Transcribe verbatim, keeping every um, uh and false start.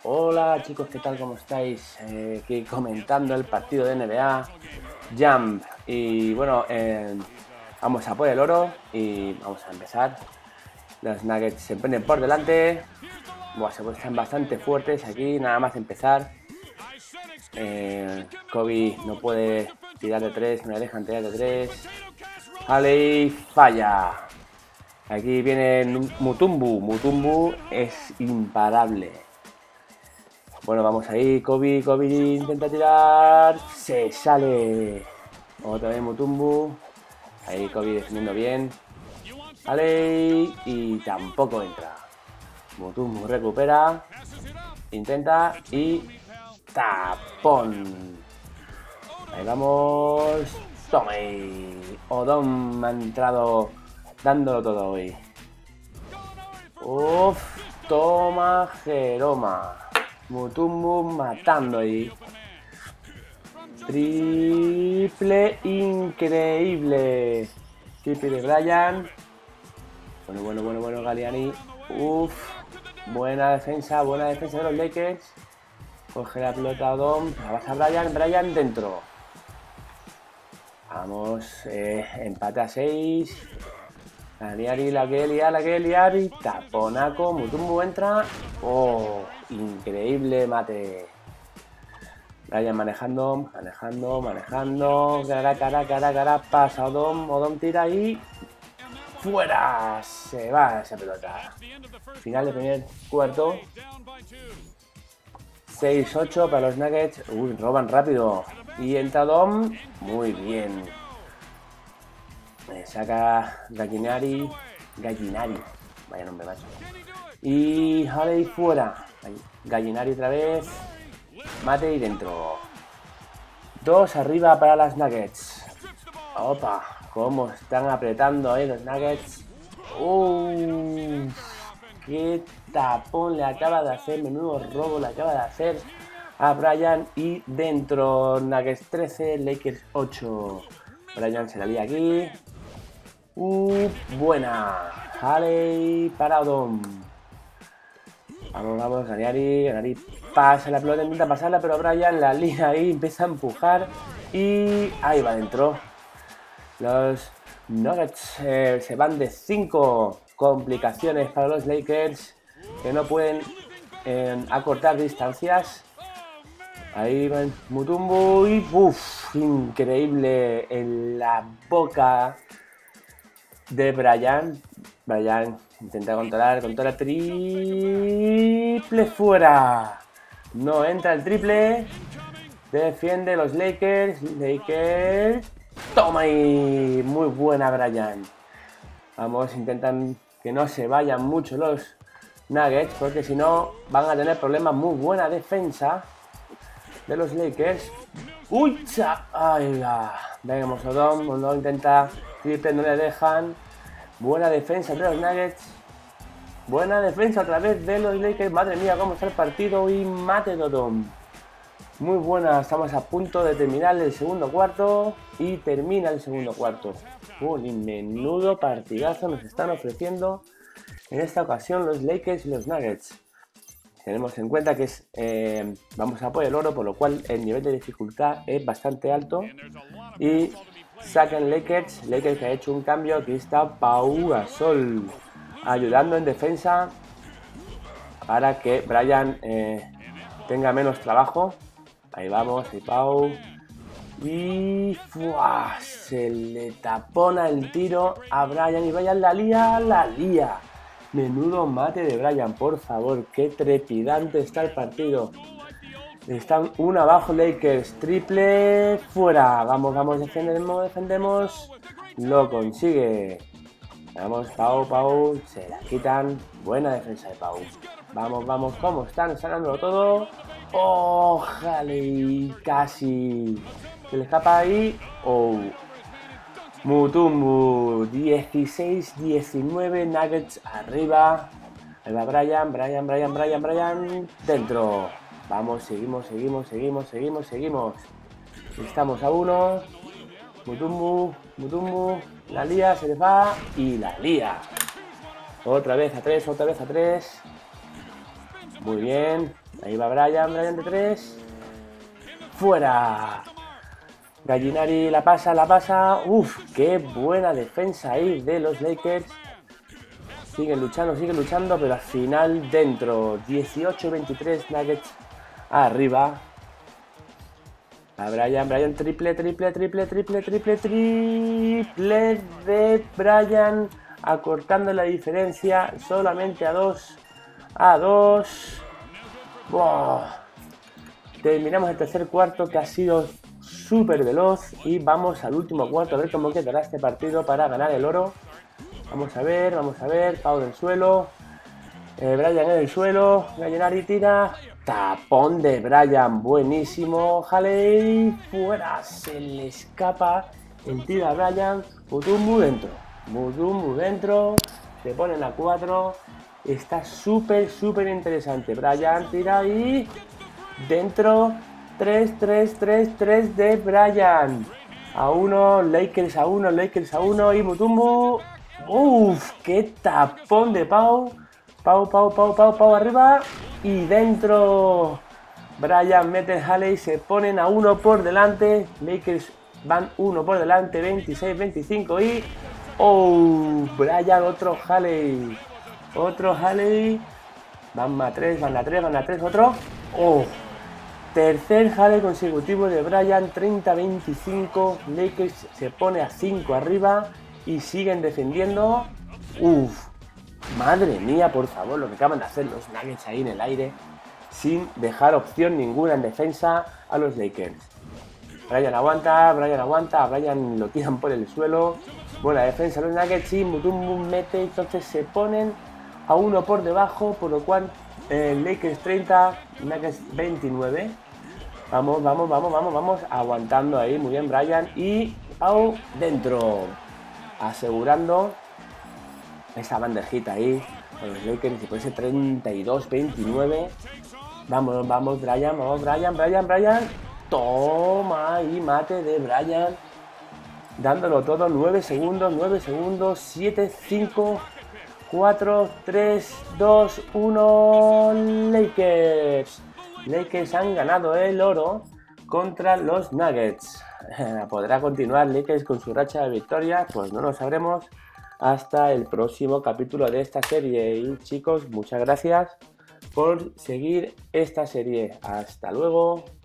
Hola chicos, ¿qué tal? ¿Cómo estáis? Eh, aquí comentando el partido de N B A Jam. Y bueno, eh, vamos a por el oro y vamos a empezar. Los Nuggets se ponen por delante. Buah, se están bastante fuertes aquí, nada más empezar. Eh, Kobe no puede tirar de tres, no le dejan tirar de tres. Haley falla. Aquí viene Mutombo. Mutombo es imparable. Bueno, vamos ahí. Kobe, Kobe intenta tirar. Se sale. Otra vez Mutombo. Ahí Kobe defendiendo bien. Haley. Y tampoco entra. Mutombo recupera. Intenta. Y tapón. Ahí vamos. Tome. Odom ha entrado dándolo todo hoy. Uf. Toma Jeroma. Mutombo matando ahí. Triple increíble. Triple de Bryant. Bueno, bueno, bueno, bueno, Galliani. Uf. Buena defensa, buena defensa de los Lakers. Coge la pelota Odom. La baja Bryant. Bryant dentro. Vamos. Eh, empate a seis. La Liari, la que liar, la que liar y taponaco. Mutombo entra. Oh, increíble mate. Bryant manejando, manejando, manejando. Cara, cara, cara, cara. Pasa Odom. Odom tira y fuera. Se va esa pelota. Final del primer cuarto. seis ocho para los Nuggets. Uy, roban rápido. Y entra Odom. Muy bien. Me saca Gallinari. Gallinari. Vaya nombre, macho. Y Haley fuera. Gallinari otra vez. Mate y dentro. Dos arriba para las Nuggets. Opa. Cómo están apretando ahí los Nuggets. Uh, qué tapón le acaba de hacer. Menudo robo le acaba de hacer a Bryant. Y dentro. Nuggets trece. Lakers ocho. Bryant se la lía aquí. Uh, buena. Haley para Odom. Vamos, vamos, Galliani. Galliani pasa la pelota, intenta pasarla, pero Bryant la lía ahí, empieza a empujar. Y ahí va adentro. Los Nuggets eh, se van de cinco. Complicaciones para los Lakers, que no pueden eh, acortar distancias. Ahí va Mutombo y uff, increíble en la boca de Bryant. Bryant intenta controlar, controla triple fuera. No entra el triple. Defiende los Lakers. Lakers. Toma ahí. Muy buena Bryant. Vamos, intentan que no se vayan mucho los Nuggets, porque si no van a tener problemas. Muy buena defensa de los Lakers. Uy, cha. Ahí va. Vemos Odom. Odom intenta triple, no le dejan. Buena defensa de los Nuggets. Buena defensa otra vez de los Lakers. Madre mía, cómo está el partido. Y mate de Odom. Muy buena. Estamos a punto de terminar el segundo cuarto. Y termina el segundo cuarto. Uy, menudo partidazo nos están ofreciendo en esta ocasión los Lakers y los Nuggets. Tenemos en cuenta que es, eh, vamos a por el oro, por lo cual el nivel de dificultad es bastante alto. Y sacan Lakers, Lakers que ha hecho un cambio. Aquí está Pau Gasol ayudando en defensa para que Bryant eh, tenga menos trabajo. Ahí vamos, ahí Pau. Y ¡fua! Se le tapona el tiro a Bryant y Bryant la lía, la lía. Menudo mate de Bryant, por favor, qué trepidante está el partido. Están uno abajo Lakers, triple fuera. Vamos, vamos, defendemos, defendemos. Lo consigue. Vamos, Pau, Pau, se la quitan. Buena defensa de Pau. Vamos, vamos, ¿cómo están? Están dándolo todo. Ojalá, casi. Se le escapa ahí. Oh. Mutombo, dieciséis diecinueve, Nuggets arriba. Ahí va Bryant, Bryant, Bryant, Bryant, Bryant. Dentro. Vamos, seguimos, seguimos, seguimos, seguimos, seguimos. Estamos a uno. Mutombo, Mutombo. La lía, se les va. Y la lía. Otra vez a tres, otra vez a tres. Muy bien. Ahí va Brian, Brian de tres. ¡Fuera! Gallinari la pasa, la pasa. Uf, qué buena defensa ahí de los Lakers. Siguen luchando, siguen luchando, pero al final dentro. dieciocho veintitrés Nuggets arriba. A Brian, Brian, triple, triple, triple, triple, triple, triple de Brian. Acortando la diferencia solamente a dos. A dos. Wow. Terminamos el tercer cuarto que ha sido súper veloz. Y vamos al último cuarto a ver cómo quedará este partido para ganar el oro. Vamos a ver, vamos a ver. Pau del suelo. Eh, Brian en el suelo. Gallinari tira. Tapón de Brian. Buenísimo. Haley. Fuera. Se le escapa. El tira a Brian. Mutombo dentro. Mutombo dentro. Se ponen a cuatro. Está súper, súper interesante. Brian tira y... Dentro. tres, tres, tres, tres de Brian. A uno. Lakers a uno. Lakers a uno. Y Mutombo. Uff, qué tapón de Pau. Pau, Pau, Pau, Pau, Pau arriba. Y dentro. Brian mete Haley. Se ponen a uno por delante. Lakers van uno por delante. veintiséis veinticinco. Y. Oh, Brian, otro Haley. Otro Haley. Van a tres, van a tres, van a tres. Otro. Oh. Tercer Haley consecutivo de Brian. treinta veinticinco. Lakers se pone a cinco arriba. Y siguen defendiendo. Uff. Madre mía, por favor, lo que acaban de hacer los Nuggets ahí en el aire. Sin dejar opción ninguna en defensa a los Lakers. Brian aguanta, Brian aguanta. Brian lo tiran por el suelo. Buena defensa los Nuggets. Y Mutombo mete. Entonces se ponen a uno por debajo. Por lo cual eh, Lakers treinta, Nuggets veintinueve. Vamos, vamos, vamos, vamos, vamos. Aguantando ahí. Muy bien, Brian. Y Pau dentro. Asegurando esa bandejita ahí con los Lakers. Y por ese treinta y dos veintinueve. Vamos, vamos, Brian, vamos, Brian, Brian, Brian. Toma y mate de Brian. Dándolo todo. nueve segundos, nueve segundos. siete, cinco, cuatro, tres, dos, uno. Lakers. Lakers han ganado el oro contra los Nuggets. ¿Podrá continuar Lakers con su racha de victoria? Pues no lo sabremos hasta el próximo capítulo de esta serie. Y chicos, muchas gracias por seguir esta serie. Hasta luego.